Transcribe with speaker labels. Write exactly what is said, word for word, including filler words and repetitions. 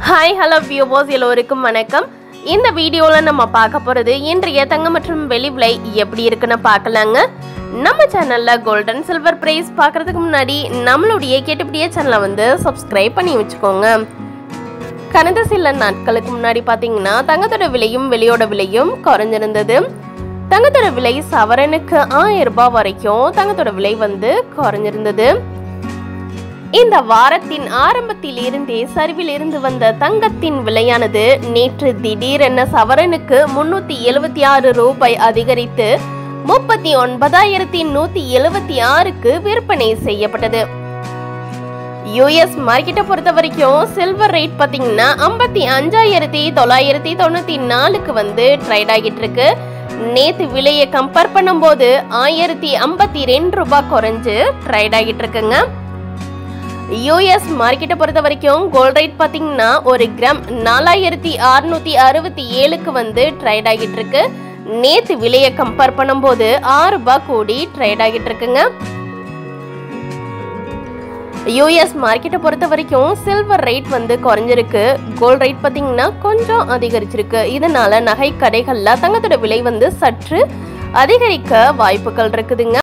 Speaker 1: Hi, hello viewers, எல்லோருக்கும் வணக்கம். இந்த வீடியோல நம்ம பார்க்க போறது இன்றைய தங்கம் மற்றும் வெள்ளி விலை எப்படி இருக்குன்னு பார்க்கலாங்க. நம்ம சேனல்ல கோல்ட் அண்ட் சில்வர் பிரைஸ் பார்க்கிறதுக்கு முன்னாடி நம்மளுடைய கேட்டபடியே சேனலை வந்து சப்ஸ்கிரைப் பண்ணி வச்சுக்கோங்க. கடந்த சில நாட்களுக்கு முன்னாடி பாத்தீங்கன்னா தங்கத்தோட விலையும் வெளியோட விலையும் குறைஞ்சிருந்தது. தங்கத்தோட விலை சவரனுக்கு ஆயிரம் ரூபாய் வரைக்கும் தங்கத்தோட விலை வந்து குறைஞ்சிருந்தது. இந்த வாரத்தின் ஆரம்பத்தில் இருந்தே சரிவில் இருந்து வந்த தங்கத்தின் விலையானது நேற்று திடீரென சவரனுக்கு முன்னூத்தி எழுபத்தி ஆறு ரூபாய் அதிகரித்து முப்பத்தி ஒன்பதாயிரத்தி நூத்தி எழுபத்தி ஆறுக்கு விற்பனை செய்யப்பட்டது. யூஎஸ் மார்க்கெட்டை பொறுத்த வரைக்கும் சில்வர் ரேட் பாத்தீங்கன்னா ஐம்பத்தி அஞ்சாயிரத்தி தொள்ளாயிரத்தி தொண்ணூத்தி நாலுக்கு வந்து ட்ரேட் ஆகிட்டு இருக்கு. நேத்து விலையை கம்பேர் பண்ணும் போது ஆயிரத்தி ஐம்பத்தி ரெண்டு ரூபாய் குறைஞ்சு ட்ரேட் ஆகிட்டு இருக்குங்க. யூஎஸ் மார்க்கெட்டை பொறுத்த வரைக்கும் கோல்ட் ரேட் பாத்தீங்கன்னா ஒரு கிராம் நாலாயிரத்தி அறுநூத்தி அறுபத்தி ஏழுக்கு வந்து ட்ரேட் ஆகிட்டு இருக்கு. நேத்து விலையை கம்பேர் பண்ணும் போது ஆறு ரூபாய் கூடி ட்ரேட் ஆகிட்டு இருக்குங்க. யூஎஸ் மார்க்கெட்டை பொறுத்த வரைக்கும் சில்வர் ரேட் வந்து குறைஞ்சிருக்கு. கோல்ட் ரேட் பாத்தீங்கன்னா கொஞ்சம் அதிகரிச்சிருக்கு. இதனால நகை கடைகள்ல தங்கத்தோட விலை வந்து சற்று அதிகரிக்க வாய்ப்புகள் இருக்குதுங்க.